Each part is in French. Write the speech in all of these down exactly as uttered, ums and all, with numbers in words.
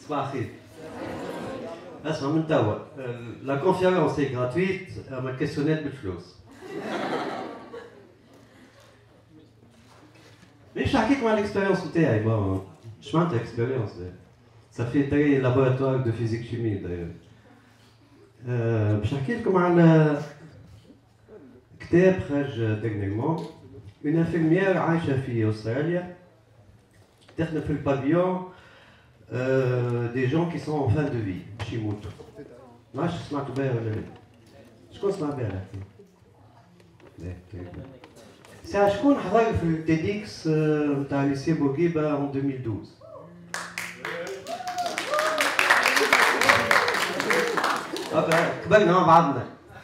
صباح الخير. اسمع من توا، لا كونفيرونس هي غراتويت، اما الكيسيونات بالفلوس. مش نحكيكم على الاكسبيريونس نتاعي، بون مش معناتها اكسبيريونس، ça fait très laboratoire de physique chimie d'ailleurs. باش نحكي لكم على كتاب خرج ديرنيغمون، اون انفيرميير عايشه في استراليا تخدم في البافيون دي جون كي سون ان فان دو في باش يموتوا. ما عرفتش سمعتوا بها ولا لا؟ شكون سمع بها؟ ساعة شكون حضر في التيديكس نتاع ليسي بورقيبه en deux mille douze؟ كبرنا مع بعضنا.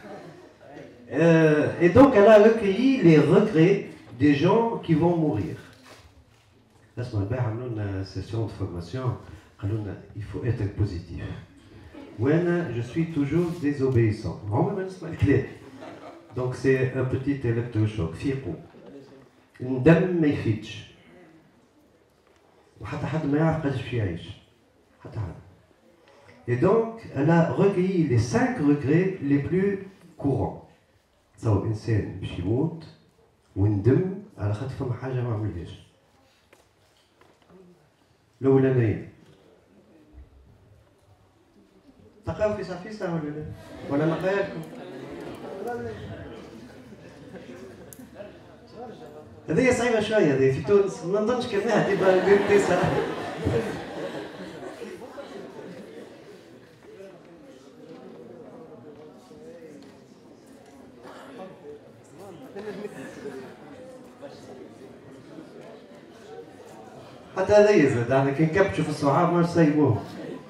Et donc elle a recueilli les regrets des gens qui vont mourir. اسمع البارح عملوا لنا سيسيون de formation، قالوا لنا il faut être positif. وانا je suis toujours désobéissant. عمري ما نسمع الكلام. Donc c'est un petit électrochoc. فيقوا. الندم ما يفيدش. وحتى حد ما يعرف قداش باش يعيش. حتى حد. Et donc, elle a recueilli les cinq regrets les plus courants. تصور إنسان باش يموت وندم على خاطر فما حاجة ما عملهاش. الأولانية. تقراو في صفيصة ولا لا؟ ولا نقرا لكم؟ هذه صعيبة شوية هذه في تونس، ما نظنش كان واحد يبقى يقول تسعة. حتى هذا يزيد، يعني كي نكبشوا في الصعاب ما نسيبوه.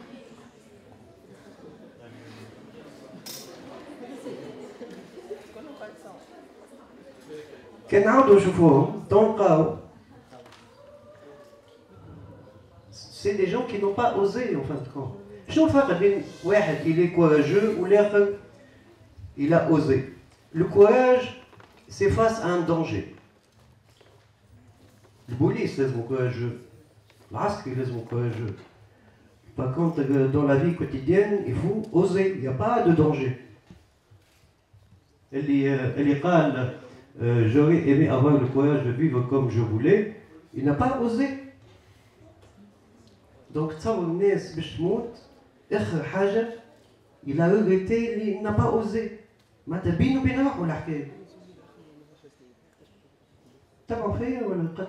كي نعاودوا نشوفوهم تلقاو سي دي جون كي نو با اوزي اون فان دو كونت. شنو الفرق بين واحد إلي كوراجو والآخر إلا اوزي؟ لو كوراج سي فاس ان دونجي. البوليس لازم كوراجو، العسكري لازم كوراجو. Par contre, dans la vie quotidienne, il faut oser. Il n'y a pas de danger. اللي قال j'aurais aimé avoir le courage de vivre comme je voulais, il n'a pas osé. Donc تصور الناس باش تموت اخر حاجه il a regretté اللي n'a pas osé. معناتها بينه وبين روحه الحكايه. تبعوا فيا ولا نقتل؟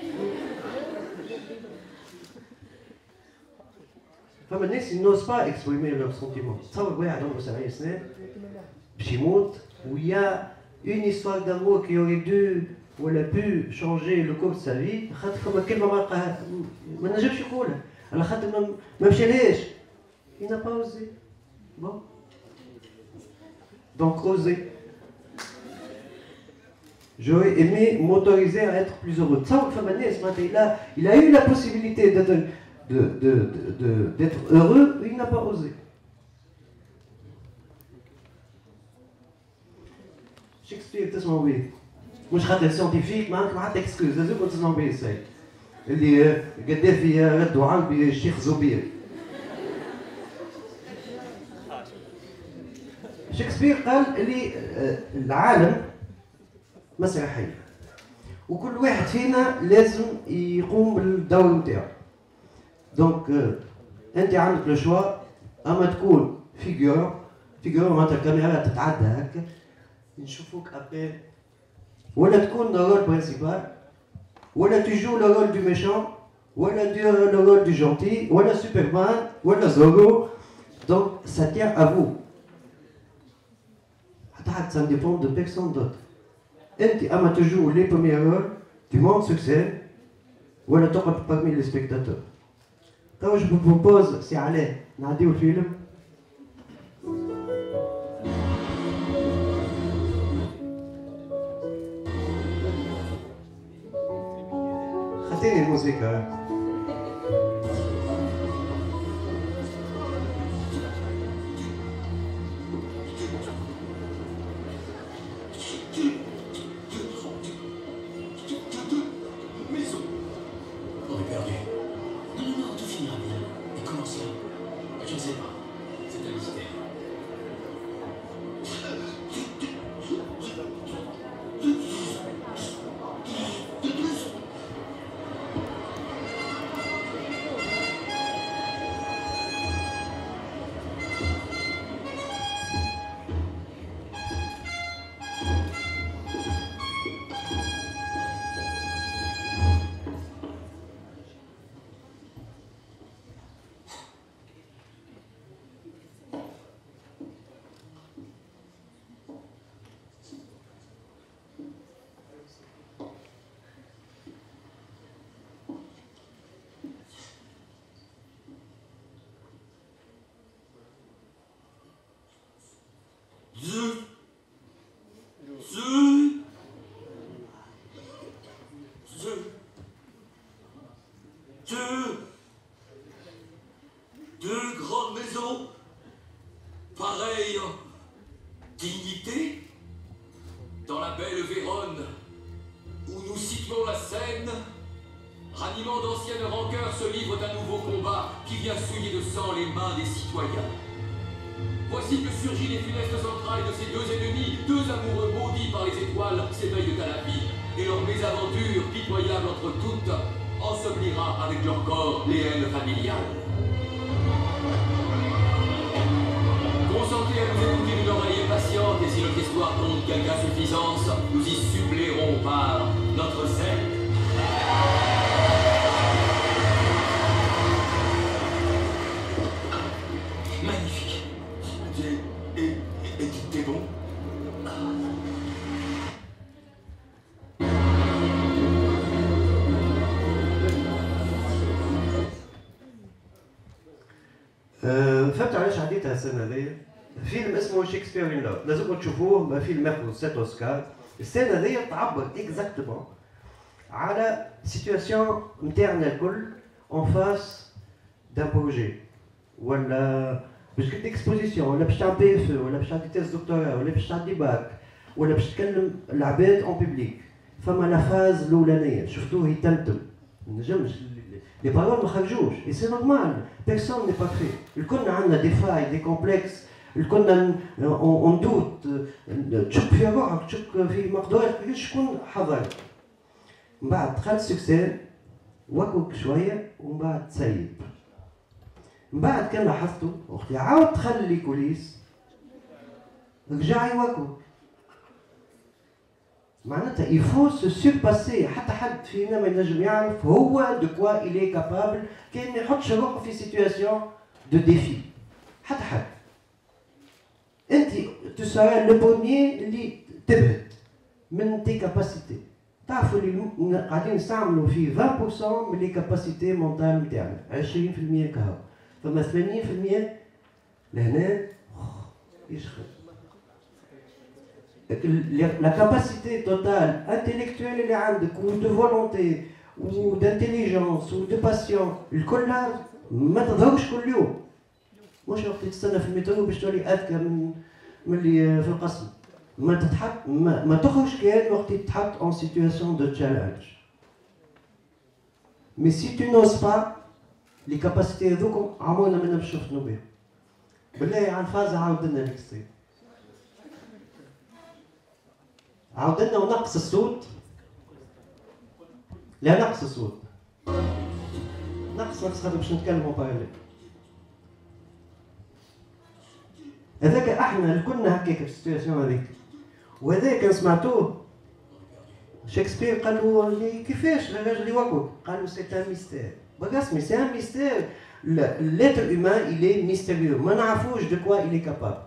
فما الناس n'osent pas exprimer leurs sentiments. تصور واحد عمره سبعين سنة باش يموت ويا une histoire d'amour qui aurait dû ولا pu changer le cours de sa vie، خاطر فما كلمة ما لقاها ما نجمش يقولها، على خاطر ما ما مشالهاش. il n'a pas osé. Bon. Donc oser. J'aurais aimé m'autoriser à être plus heureux. تصور فما الناس معناتها il a il a eu la possibilité d'être de de de d'être heureux, il n'a pas osé. شكسبير تسمعوا به، مش خاطر سيونتيفيك، ما عندكم حتى اكسكوز، لازمكم تسمعوا به السيد اللي قدافي ردوا عربي الشيخ زبير. شكسبير قال اللي العالم مسرحية وكل واحد فينا لازم يقوم بالدور نتاعو. دونك انت عندك لو شوا، اما تكون فيغور فيغور معناتها الكاميرا تتعدى هكا نشوفوك ابي، ولا تكون لو رول برينسيبال، ولا تجو لو رول دو ميشون، ولا لو رول دو جونتي، ولا سوبرمان، ولا زورو. دونك سا تيان ا فو. حتى حد سا ديبون دو بيرسون دوت. انت اما تجو لي بروميير رول tu montes sur scène ولا تقعد parmi les spectateurs. توا جو بروبوز سي علاء نعديو الفيلم. خاطيني الموسيقى. Non, non, tout finira bien. Et commencer. dans la belle Vérone, où nous situons la scène, ranimant d'anciennes rancœurs se livre d'un nouveau combat qui vient souiller de sang les mains des citoyens. Voici que surgit les funestes entrailles de ces deux ennemis, deux amoureux maudits par les étoiles, s'éveillent à la vie, et leur mésaventure, pitoyable entre toutes, ensevelira avec leur corps les haines familiales. Consentez à nous écouter d'une oreille patiente, et si notre histoire compte quelque insuffisance, nous y suppléerons par notre secte. Magnifique. Et, et, et t'es bon? فهمت علاش عديتها السنه هذيا؟ فيلم اسمه شكسبير ان لاف، لازمكم تشوفوه، فيلم ياخذ ستة اوسكار. السنه هذيا تعبر اكزاكتومون على سيتواسيون نتاعنا الكل اون فاس دان بروجي، ولا باش كنت اكسبوزيسيون، ولا باش تعمل بي اف ولا باش تعطي تيست دكتوراه، ولا باش تعدي باك، ولا باش تكلم العباد اون بيبليك. فما لا فاز الاولانيه شفتوه يتمتم، ما نجمش لي بارول ما خرجوش، اي سي نورمال، بيرسون ني با في، الكلنا عندنا دي فاي دي كومبلكس، الكلنا اون دوت، تشك في روحك، تشك في مقدورك، شكون حضر. من بعد دخلت سكسي وكوك شويه ومن بعد تسيب. من بعد كان لاحظته اختي عاود دخل لي كوليس رجع يوكو. معناتها il faut se surpasser، حتى حد فينا ما ينجم يعرف هو دو كوا il est capable كان ما يحطش روحه في سيتواسيون دو ديفي. حتى حد. انت tu seras le premier اللي تبهت من تي كاباسيتي. تعرفوا اللي قاعدين نستعملوا في عشرين بالمئة من لي كاباسيتي مونتال نتاعنا، عشرين بالمئة كهو. فما ثمانين بالمئة لهنا يشخص. La capacité totale intellectuelle اللي عندك و de volonté و d'intelligence و de patience الكلها ما تظهرش كل يوم. مش وقت تستنى في المترو باش تولي اذكى من من اللي في القسم. ما تتحط ما, ما تخرج كان وقت تتحط en situation de challenge. Mais si tu n'oses pas les capacités هذوكم عمرنا ما نمشي نفطنوا بهم. بالله على الفاز عاود لنا الاكستريم. عاود لنا ونقص الصوت. لا نقص الصوت. نقص نقص خاطر باش نتكلموا باراليل. هذاك احنا الكلنا هكاك في السيتواسيون هذيك. وهذاك كان سمعتوه شكسبير قال له كيفاش الراجل يوكل؟ قال له سي ان ميستير. بقسمي سي ان ميستير. l'être humain il est mystérieux. ما نعرفوش de quoi il est capable.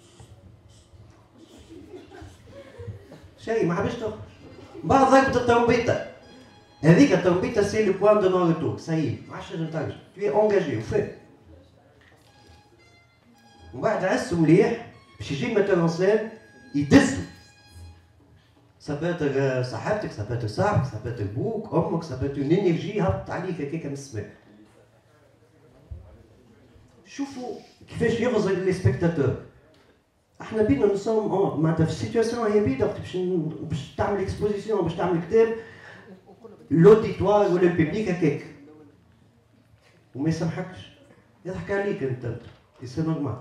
شيء ما حبش تخرج. بعد ضربة الترومبيطة. هذيك الترومبيطة سي لو بوان دو نون روتور. سي ما عادش تنجم ترجع. tu es engagé وفات. ومن بعد عسوا مليح باش يجي ميتور اون سين يدزو. Ça peut être صاحبتك، ça peut être صاحبك، ça peut être بوك، امك، ça peut être une énergie هبط عليك هكاك من السماء. شوفوا كيفاش يغزل لي سبيكتاتور. احنا بينا نصوم معناتها في السيتواسيون هي بيدا باش باش تعمل اكسبوزيسيون، باش تعمل كتاب، لوديتوار ولا الببليك هكاك. وما يسامحكش. يضحك عليك انت. سي نورمال.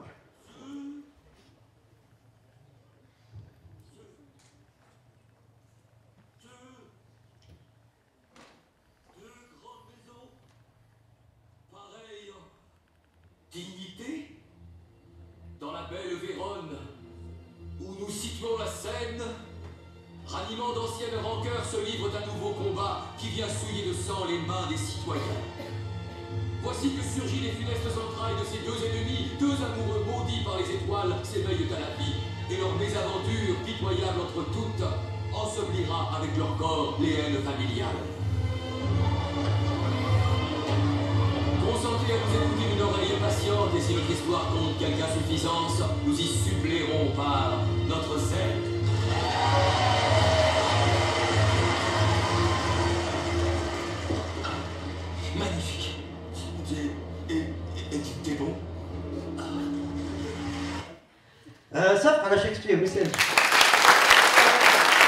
Dignité dans la belle Vérone, où nous situons la scène, ranimant d'anciennes rancœurs se livre d'un nouveau combat qui vient souiller de sang les mains des citoyens. Voici que surgit les funestes entrailles de ces deux ennemis, deux amoureux maudits par les étoiles, s'éveillent à la vie, et leur mésaventure, pitoyable entre toutes, ensevelira avec leur corps les haines familiales. Consentez à nous écouter d'une oreille patiente, et si notre histoire compte quelque insuffisance, nous y suppléerons par notre secte. Magnifique. Et, et, et t'es bon? صفقة على شكسبير مثال.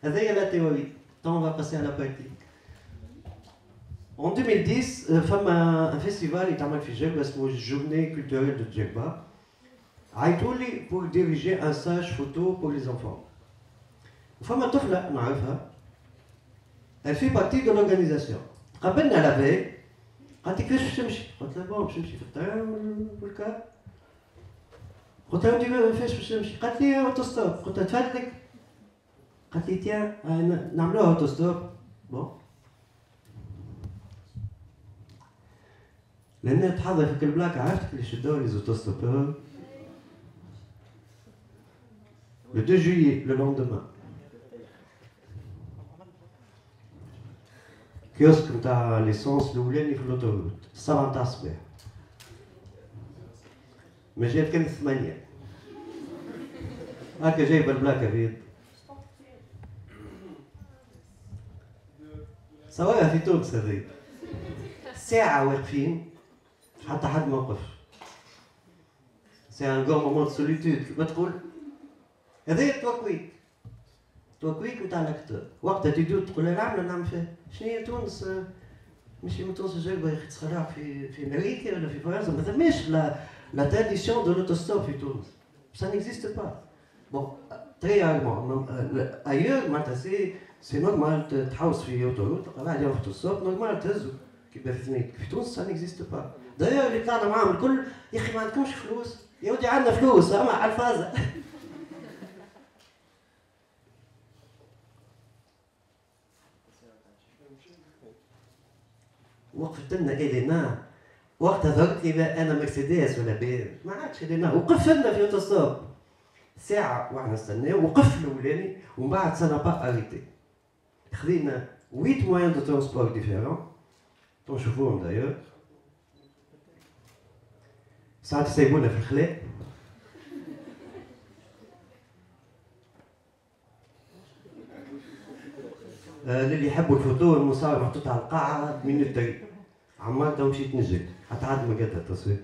هذايا لا تيوري. طون va passer à la pratique. En deux mille dix فما فيستيفال يتعمل في جيبا اسمه جورني كولتوريل دو جيبا. عيطولي pour diriger un stage photo pour les enfants. وفما طفلة نعرفها. Elle fait partie de l'organisation. قابلنا لافي قالت لي كيفاش باش تمشي؟ قلت لها بون باش نمشي في الطيران والكار. قلت لها انت كيفاش باش تمشي؟ قالت لي اوتوستوب. قلت لها تفادلك؟ قالت لي تيان نعملوها اوتوستوب. بون لأن تحضر في كل بلاك عرفتك اللي شدوا لي زوتوستوبور. Le deux juillet, le lendemain. كيوسك نتاع ليسونس الاولاني في الاوتوروت السبعة نتاع الصباح. ما جات كانت ثمانية. هاكا جايبه البلاكه بيض. صورها في تونس هذي. ساعة واقفين حتى حد ما وقف. سي ان غون مومون دو سوليتود ما تقول هذايا توكويك. توكويك نتاع لاكتور. وقتها تجي تقول لها نعمل نعمل فيها. شنو هي تونس؟ ماشي من تونس جايبه يا اخي تسخرها في في امريكا ولا في فرنسا ما ثماش لا لا تراديسيون دو لوتوستوب في تونس. Ça n'existe pas. Bon, très rarement. Ailleurs, معناتها سي سي نورمال تحوس في اوتوروت تلقى واحد ياخذ اوتوستوب نورمال تهزو كيما في ثنيك. في تونس ça n'existe pas. دايوغ اللي طلعنا معاهم الكل يا اخي ما عندكمش فلوس. يا ودي عندنا فلوس اما على الفازة. وقفت لنا إلينا وقتها ظهرت لي انا مرسيدس ولا بي ما عادش إلينا وقف لنا في اوتوستوب ساعة واحنا نستناو وقف الاولاني ومن بعد سا با اريتي. خذينا ثمانية موان دو ترونسبور ديفيرون تنشوفوهم دايوغ. ساعات يسيبونا في الخلاء. آه للي يحبوا الفوتو المصور محطوط على القاعة مينوتري. عمال تو مشيت نجري حتى عاد ما قدها التصوير.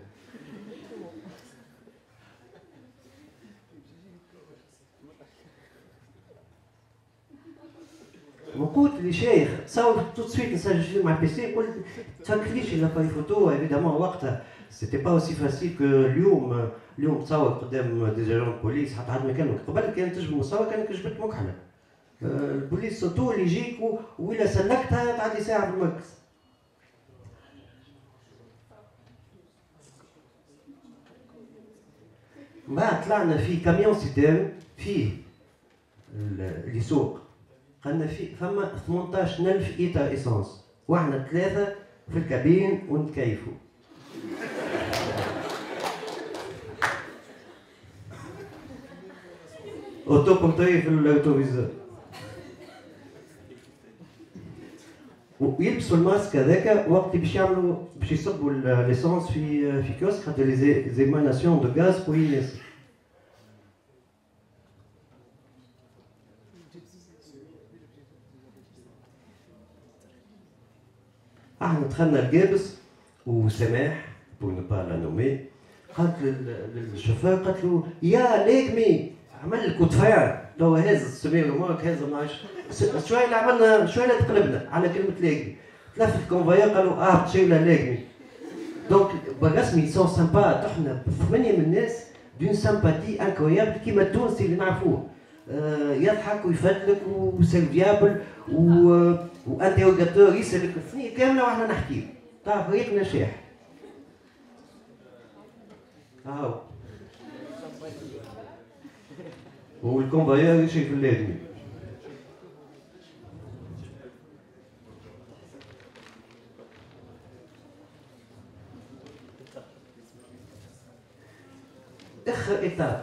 وقلت لي شيخ تصور تو سويت نسجل فيه مع البيسي يقول تفكريش لاباري فوتو ايفيدامون وقتها سيتي با اوسي فاسيل كو اليوم. اليوم تصور قدام دي جاجون بوليس حتى عاد ما كان قبل كان تجبد مصور كانك جبت مكحله. البوليس صوتو اللي يجيك وإلا سلكتها تعدي ساعه في المركز. بعد طلعنا في كاميون سيتيرن فيه اللي يسوق قالنا في فما ثمنطاش ألف لتر اسانس واحنا ثلاثه في الكابين ونتكيفوا. اوتو بورتري في الاوتوفيزور ويلبسوا الماسك هذاك وقت باش يعملوا باش يصبوا ليسونس في في كيوسك خاطر لي زيماناسيون دو غاز بوينيس. احنا دخلنا القابس وسماح بور نو با لا نومي قالت للشوفير قالت له يا ليكمي عمل لك وتفاعل تو هاز السمير وماك هاز ما عرفش شويه اللي عملنا شويه اللي تقلبنا على كلمه ليكمي. ثلاثه الكونفاير قالوا اه تشيلها ليكمي. دونك بالرسمي سون سامبا طحنا ثمانيه من الناس دون سامباتي انكرويابل كيما التونسي اللي نعرفوه. آه يضحك ويفدلك وسيرفيابل و وانتيروغاتور يسالك الثنيه كامله واحنا نحكي تعرف ريقنا شاح. هاو والكونفاير يمشي في الليل. اخر ايتاب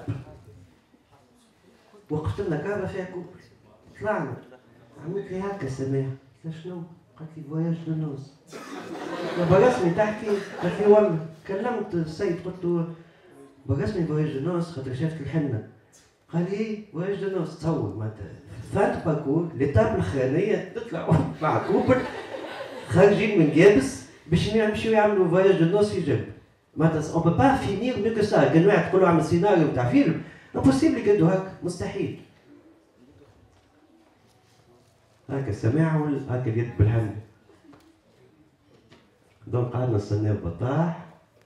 وقفت لنا كهرباء فيها كوبري طلعنا عملت لي هكا سماح قلت شنو؟ قالت لي فواياج لنوز. برسمي تحكي قالت لي والله كلمت السيد قلت له برسمي فواياج لنوز خاطر شافت الحنه. قال لي فواياج لنوز تصور معناتها فات باكور ليتاب الاخرانيه تطلع مع كوبر خارجين من جابس باش يمشيو يعملوا فواياج لنوز في جنب. معناتها اون بو با فينير ميو كو سا. كان واحد تقول له اعمل سيناريو تاع فيلم امبوسيبل يقدو هكا مستحيل. هكا السماع هكا اليد بالحل. دونك قعدنا نستناو بطاح.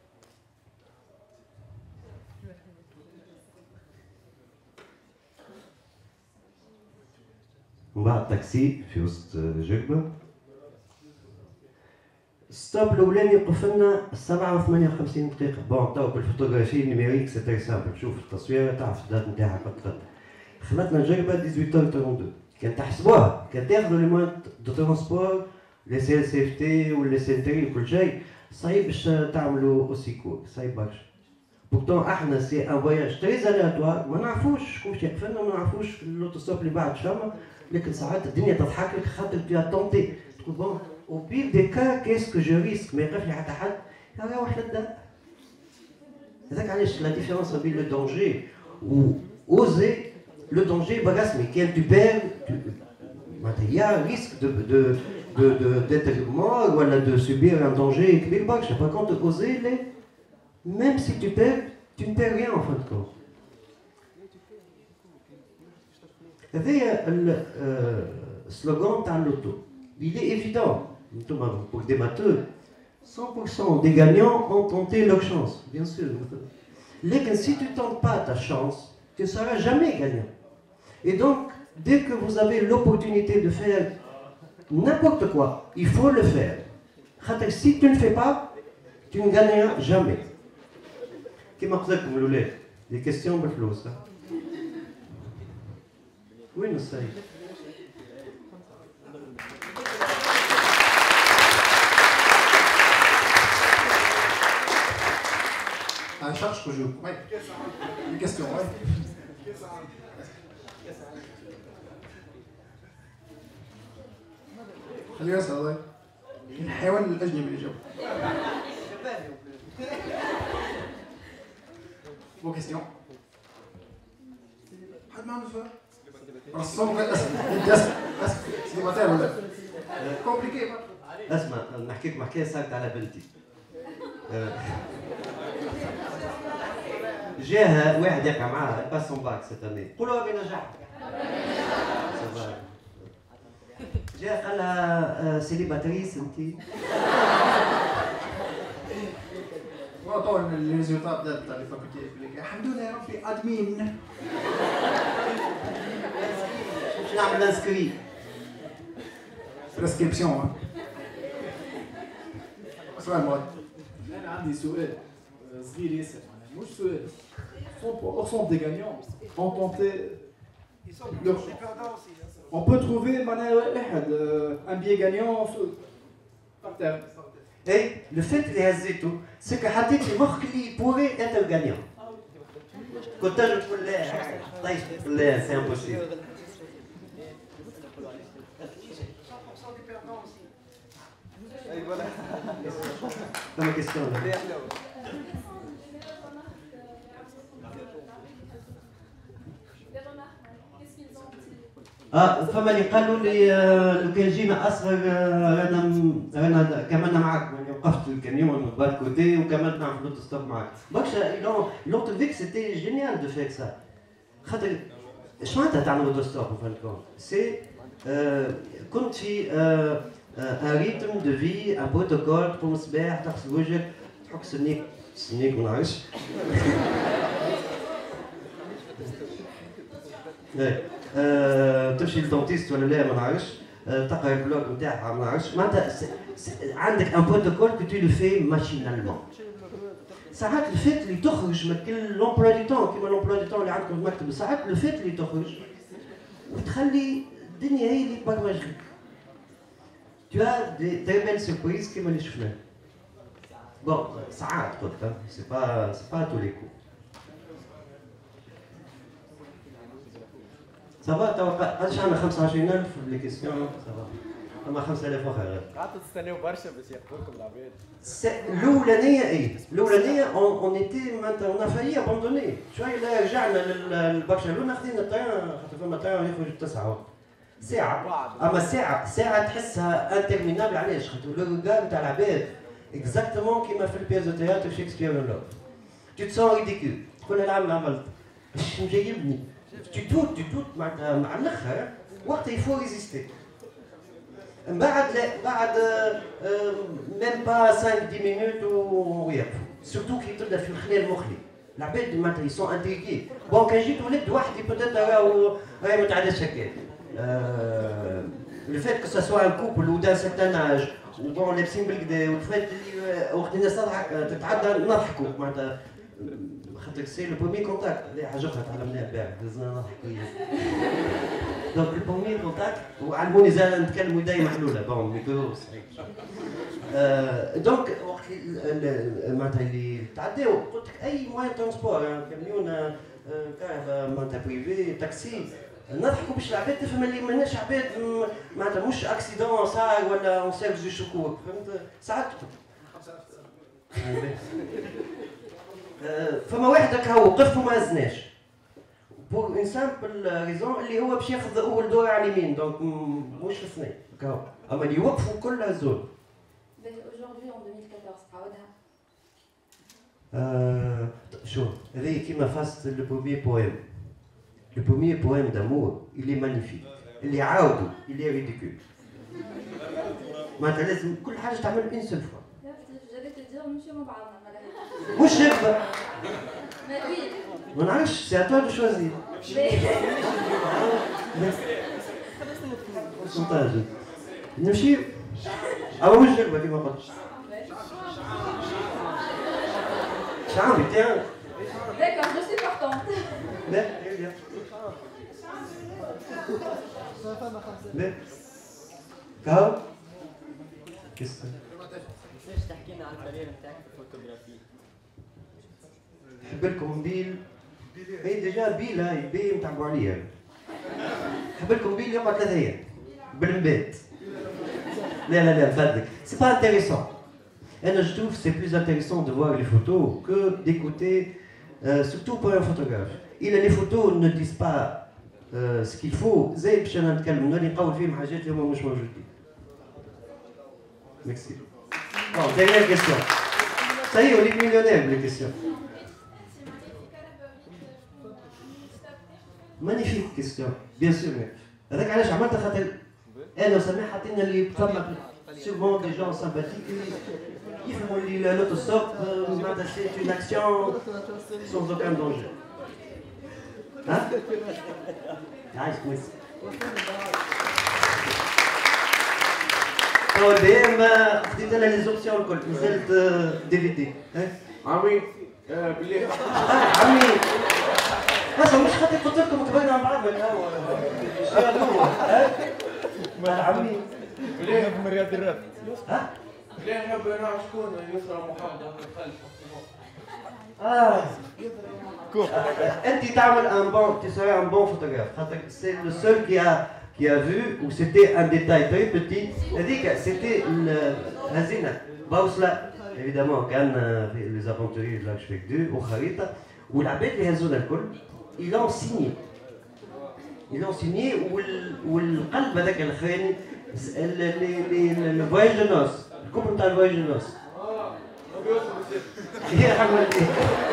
من بعد تاكسي في وسط جربة. ستوب الاولاني وقف لنا سبعة وثمانية وخمسين دقيقة. بون تو بالفوتوغرافي النيميريك سي تري سامبل، تشوف التصوير تعرف الدات نتاعها قد قد. خلطنا جربة ثمانية عشر ثلاثة وثلاثين. كان تحسبوها كان تاخذوا لي موان دو ترونسبور لي سي اس اف تي ولا سنتري وكل شيء صعيب باش تعملوا اوسي كور، صعيب برشا. بورتون احنا سي ان فواياج تري الياتوار، ما نعرفوش شكون باش يقفلنا، ما نعرفوش الاوتوستوب اللي بعد شما، لكن ساعات الدنيا تضحك لك خاطر تو تونتي تقول بون او بير دي كا كيسكو جو ريسك ما يقف لي حتى حد يروح للدار. هذاك علاش لا ديفيرونس بين لو دونجي و اوزي. لو دونجي برسمي كان tu perds il y a un risque de de de de d'être mort ou de subir un danger كبير برشا. par contre oser les même si tu perds tu ne perds rien en fin de compte. هذايا السلوغان تاع اللوتو il est évident pour des matheux cent pour cent des gagnants ont tenté leur chance bien sûr. لكن si tu tentes pas ta chance tu ne seras jamais gagnant. Et donc, dès que vous avez l'opportunité de faire n'importe quoi, il faut le faire. Si tu ne le fais pas, tu ne gagneras jamais. Comme vous voulez, des questions de flou, ça. Oui, nous savons. Un charge que je. Oui. Une question, oui. خليني اسال الله الحيوان الاجنبي اللي جاوب. بو كيستيون. حد ما عنده سؤال؟ رسام غير اسال انت اسال اسال سيدي ولا كومبليكي. اسمع نحكي لكم حكايه صارت على بنتي. جاها واحد يقع معاها باس سون باك سيت اني، قولوا ربي نجح. جاء قال لها سيليباتريس انتي. وطبعا لي ريزولتا بدات تاع لي فاكولتي يقول لك الحمد لله يا ربي ادمين. باش نعمل انسكري بريسكريبسيون. سؤال مواد. انا عندي سؤال صغير ياسر، مش سؤال. cent pour cent des gagnants ont tenté leur chance. On peut trouver un billet gagnant par terre. Et le fait اللي هزيته سي كو حطيت في مخك اللي بوري être gagnant. كنت تقول لا طيب لا سي امبوسيبل. اي فوالا. كما كيستيون. اه فما اللي قالوا لي لو كان جينا اصغر رانا رانا كملنا معاك، يعني وقفت الكاميون بار كوتي وكملت نعمل لوتو ستوب معاك. برشا لوتو فيك سيتي جينيال دو فيك سا. خاطر اش معناتها تعمل لوتو ستوب فان كونت؟ سي كنت في ان ريتم دو في ان بروتوكول تقوم الصباح تغسل وجهك تحك سنيك سنيك ما نعرفش. أه، تمشي للدونتيست ولا لا ما نعرفش، أه، تقرا البلوك نتاعها ما نعرفش، معناتها عندك ان بروتوكول كو تو لو في ماشينالمون. ساعات الفات اللي تخرج من كل لومبلوا دي تون كيما لومبلوا دي تون اللي عندكم في المكتب، ساعات الفات اللي تخرج وتخلي الدنيا هي اللي تبرمج لك. تو as دي تري بيل سيربريز كيما اللي شفناه. بون ساعات قلت سي با سي با تو لي كو. صافا توا قداش عندنا خمسة وعشرين ألف في لي كيسيون صافا. اما خمسة آلاف اخرى غير. قعدتوا تستناو برشا باش ياخذوكم العباد. الاولانيه اي الاولانيه اون ايتي معناتها اون فايي ابوندوني شويه. لا رجعنا لبرشلونه خدينا الطيران خاطر فما طيران يخرج تسعه ساعه. اما ساعه ساعه تحسها انترمينابل. علاش؟ خاطر لو ريغار تاع العباد اكزاكتومون كيما في البياز دو تياتر شكسبير لو تو تسون ريديكول. تقول العام عملت اش مجيبني. Tu doutes, tu doutes مع الاخر وقت il faut résister. من بعد لا بعد ميم با خمسة عشر مينوت ويقفوا سورتو كي تبدا في الخلال المخلي العباد معناتها يسون انتيغي بون كان جيت ولد وحدي بوتيت راهو راهي ما تعداش هكا لو فات كو سوا ان كوبل و دان سيرتان اج وبون لابسين بالكدا والفات اللي وقت الناس تضحك تتعدى نضحكوا معناتها خاطر سي لو بروميي كونتاكت اللي حاجه اخرى تعلمناها البارح دزنا نضحكوا دونك البروميي كونتاكت وعلموني زاد نتكلم وداي محلوله بون ميكرو صحيح دونك وقت معناتها اللي تعداو قلت لك اي موان ترونسبور كاميون كهرباء معناتها بريفي تاكسي نضحكوا باش العباد تفهم اللي ماناش عباد معناتها مش اكسيدون صار ولا اون سيرفيس دو شكوك فهمت ساعات فما واحد هكا هو وقف وما هزناش بور اون سامبل ريزون اللي هو باش ياخذ اول دور على اليمين دونك مش في الثنين هكا هو اما اللي يوقفوا كل هزول. Aujourd'hui en deux mille quatorze عاودها. شو هذه كيما فاست لو بروميي بويم لو بروميي بويم دامور اللي مانيفيك اللي عاودوا اللي ريديكول معناتها لازم كل حاجه تعمل اون سول فوا. جابت تدير نمشيو مع بعضنا مش هكذا ما وي ما نعرفش سي اتوا دو شوازير برسنتاج نمشي او مش هكذا كيما قلت شعبي تاعك. D'accord, je suis partante. لا لا لا كاو كيس ليش تحكي لنا عن الكارير نتاعك في الفوتوغرافي؟ نحب لكم بيل هي ديجا بيل هاي بي نتعبوا عليها نحب لكم بيل يقعد ثلاث ايام بالنبات. لا لا لا نفدك سي با انتيريسون. انا جو trouve c'est plus intéressant de voir les photos que d'écouter euh, surtout pour un photographe. إلا les photos ne disent pas euh, ce qu'il faut زي باش انا نتكلم نولي نقول فيهم حاجات اللي هما مش موجودين. Merci. Bon, dernière question. Ça y est, on est millionnaire les questions. Magnifique question, bien sûr. هذاك علاش عملتها خاطر انا وسماح حاطين اللي ثم sûrement des gens sympathiques يفهموا اللي لوتوستوب معناتها سي اون اكسيون sans aucun danger. ها؟ عايش كويس. هو البي ام خديت انا لي زوبسيون الكل نزلت دي في دي. عمي بالله عمي بس مش خاطر قلت لكم تبينوا مع بعض هو ما عمي بالله نحب من رياض الراب. ها؟ بالله نحب نعرف شكون يسرى محمد الخلف. اه انت تعمل ان بون tu serais un bon photographe خاطر c'est le seul qui a qui a vu où c'était un détail très petit هذيك c'était الهزينه بوصله évidemment كان les aventuriers de l'Archevêque deux وخريطه والعباد اللي هزونا الكل ils l'ont signé ils l'ont signé والقلب هذاك الاخراني الفواياج دو نوس الكوب نتاع الفواياج دو نوس. اه يا حمد